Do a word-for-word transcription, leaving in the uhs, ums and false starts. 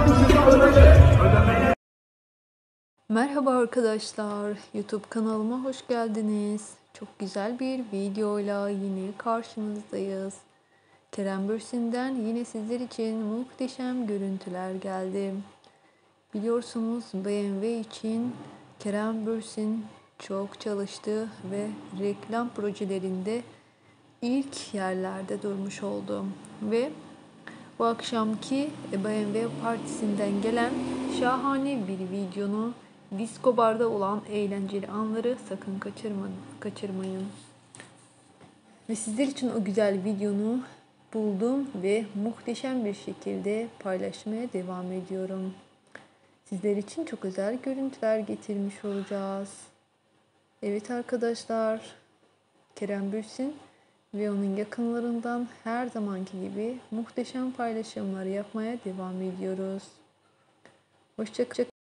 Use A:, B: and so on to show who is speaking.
A: Merhaba arkadaşlar, YouTube kanalıma hoş geldiniz. Çok güzel bir videoyla yine karşınızdayız. Kerem Bürsin'den yine sizler için muhteşem görüntüler geldi. Biliyorsunuz B M W için Kerem Bürsin çok çalıştı ve reklam projelerinde ilk yerlerde durmuş oldu. Ve bu akşamki B M W partisinden gelen şahane bir videonu, Disco Bar'da olan eğlenceli anları sakın kaçırma, kaçırmayın. Ve sizler için o güzel videonu buldum ve muhteşem bir şekilde paylaşmaya devam ediyorum. Sizler için çok özel görüntüler getirmiş olacağız. Evet arkadaşlar, Kerem Bürsin ve onun yakınlarından her zamanki gibi muhteşem paylaşımlar yapmaya devam ediyoruz. Hoşçakalın.